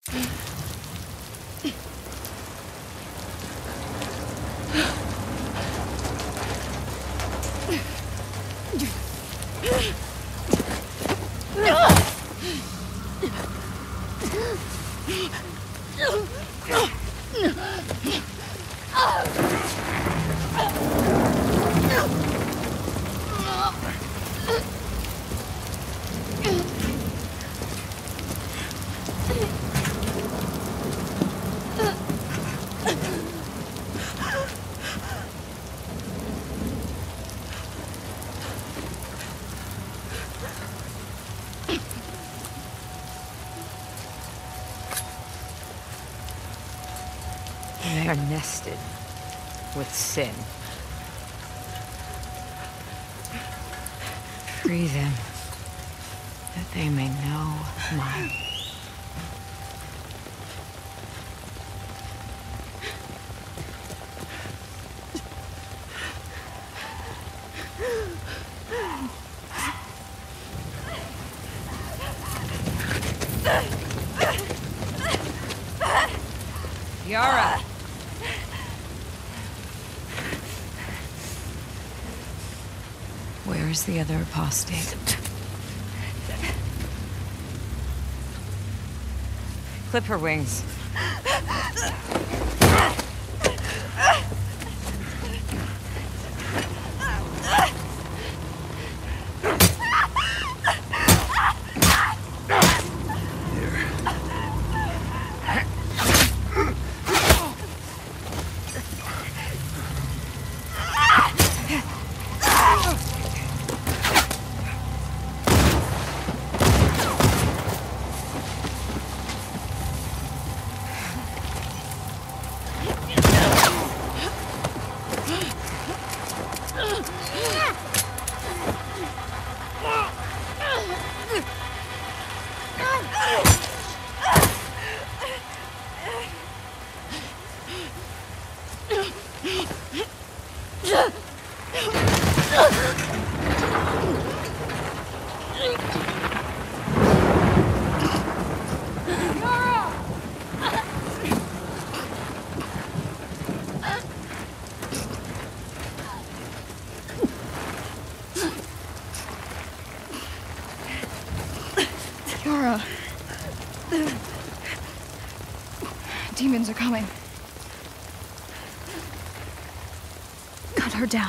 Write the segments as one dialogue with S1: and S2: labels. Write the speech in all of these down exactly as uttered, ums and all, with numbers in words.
S1: They are nested with sin. Free them, that they may know mine. Yara! Where is the other apostate? Clip her wings.
S2: Yara. Demons are coming. Cut her down.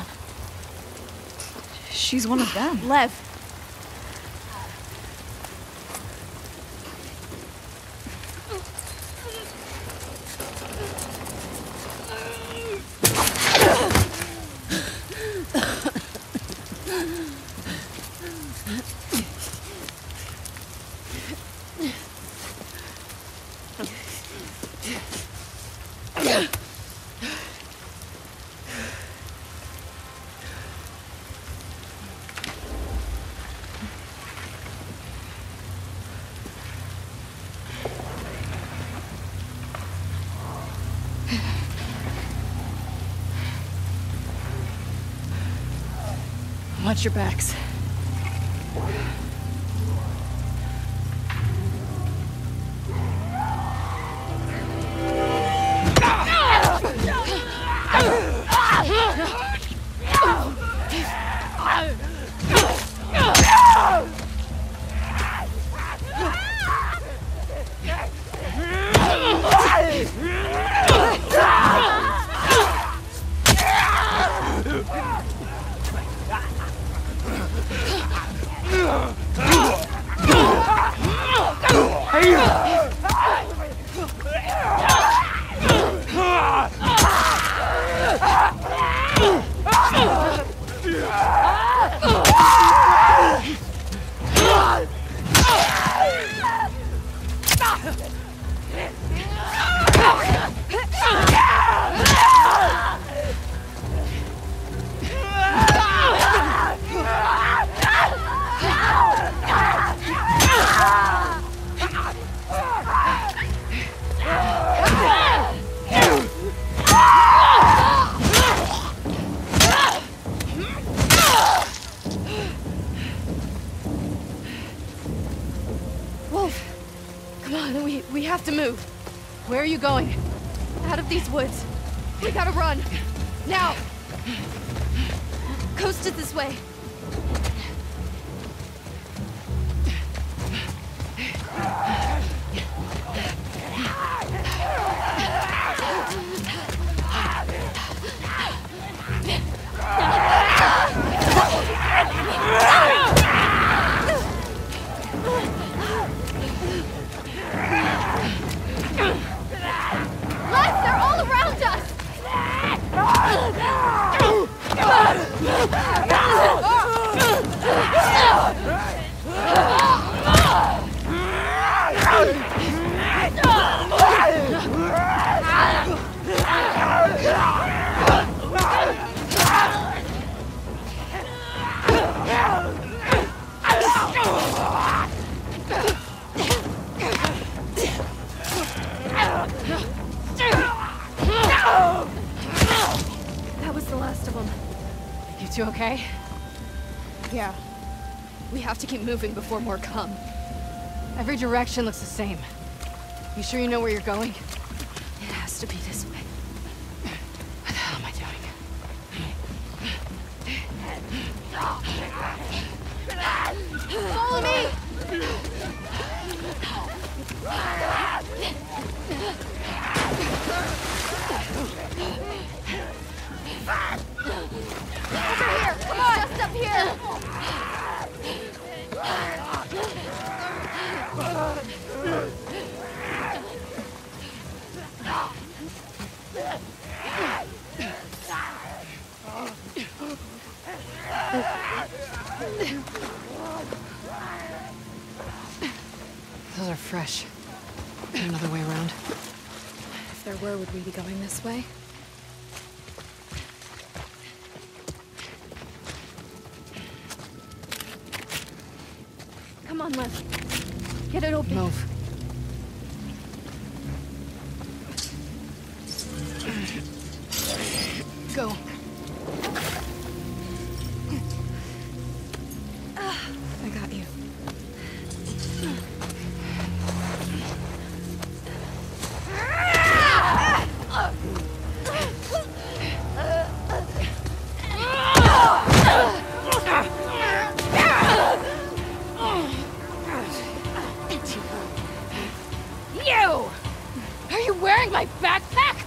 S2: She's one of them.
S3: Lev.
S2: Watch your backs. Come on, we, we have to move. Where are you going? Out of these woods. We gotta run. Now! Coast it this way. Les, they're all around us! That was the last of them.
S3: You two okay?
S2: Yeah. We have to keep moving before more come.
S3: Every direction looks the same. You sure you know where you're going?
S2: It has to be this way.
S3: What the hell am I doing?
S2: Follow me! Over here! Come on! Just up here!
S3: Those are fresh. Another way around.
S2: If there were, would we be going this way? Come on, Les. Get it open.
S3: Move.
S2: Go. I got you.
S3: You! Are you wearing my backpack?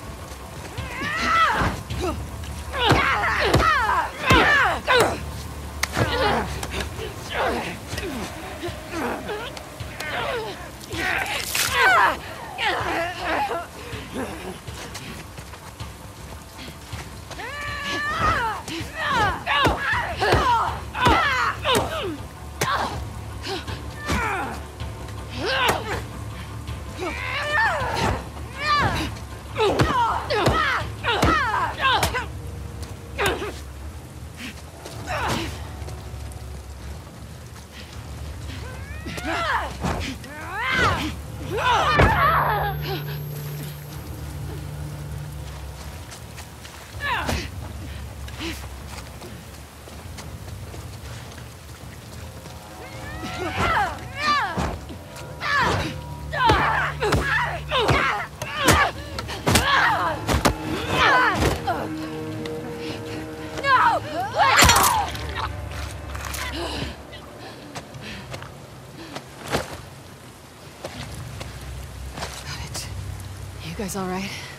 S3: You guys all right?